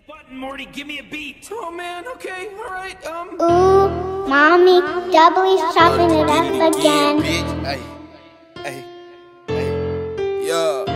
button, Morty. Give me a beat. Oh man, okay, alright, Ooh, mommy, doubly chopping it up again. Hey, hey, hey,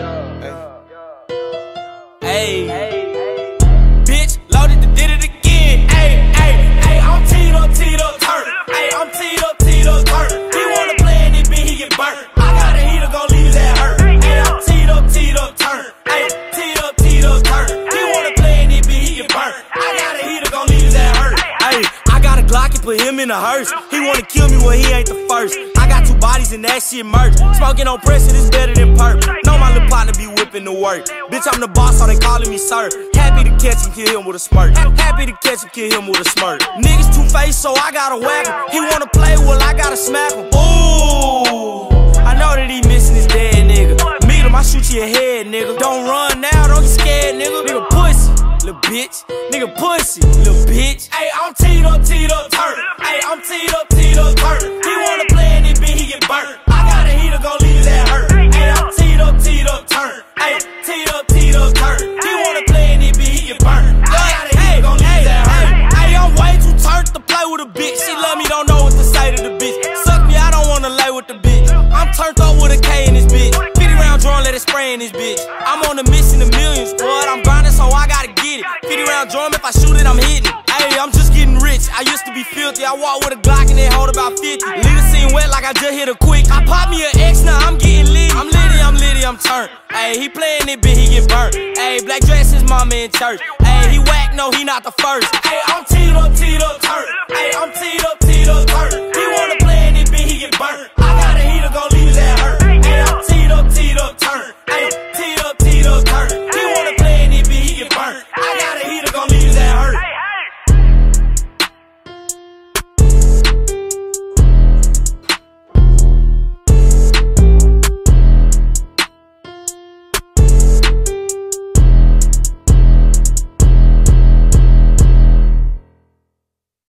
hey, bitch, loaded the did it again. Hey, I'm teed up, turn. Hey, I'm teed up, turn. He wanna play and it be he get burnt. I got a heater, gon' leave that hurt. Hey, I'm teed up, turn. Hey, teed up, turn. He wanna play and it be he get burnt. I got a heater, gon' leave that hurt. Hey, I got a Glock and put him in a hearse. He wanna kill me when he ain't the first. I got 2 bodies and that shit merch. Smoking on pressure, it's better than perp. Know my little partner be whipping the work. Bitch, I'm the boss, so they calling me sir. Happy to catch him, kill him with a smirk. Happy to catch him, kill him with a smirk. Niggas two-faced, so I gotta whack him. He wanna play, well, I gotta smack him. Ooh, I know that he missing his dead nigga. Meet him, I shoot you your head, nigga. Don't run now, don't get scared, nigga. Nigga pussy, little bitch. Nigga pussy, little bitch. Hey, I'm teed up, turn. Hey, I'm teed up, turn. He wanna play and it be he get burnt. I got a heater, gon' leave that hurt. Hey, I'm teed up, turn. Hey, teed up, turn. He wanna play and it be he get burnt. I got a heater, gon' leave that hurt. Hey, I'm way too turned to play with a bitch. She love me, don't know what to say to the bitch. Suck me, I don't wanna lay with the bitch. I'm turned up with a K in this bitch. 50 round drum, let it spray in this bitch. I'm on a mission of millions, blood. I'm grinding, so I gotta get it. 50 round drum, if I shoot it, I'm hitting. Hey, I'm just getting rich. I used to be filthy. I walk with a Glock and then hold about 50. Leave the scene wet like I just hit a quick. I pop me an X, now I'm getting litty. I'm litty, I'm turned. Hey, he playing it, bitch, he get burnt. Hey, black dress his mama in church. Hey, he whack, no, he not the first. Hey, I'm teed up, turn. Hey, I'm teed up, turn. He wanna